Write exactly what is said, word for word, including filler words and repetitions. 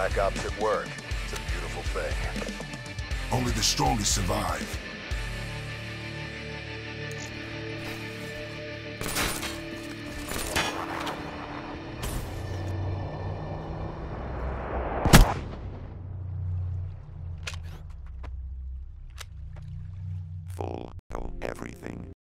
Black Ops at work. It's a beautiful thing. Only the strongest survive. Full of everything.